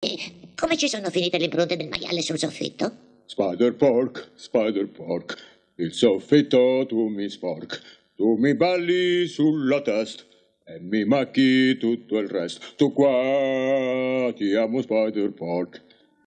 Come ci sono finite le impronte del maiale sul soffitto? Spider Pork, il soffitto tu mi sporc, tu mi balli sulla testa e mi macchi tutto il resto. Tu qua ti amo Spider Pork.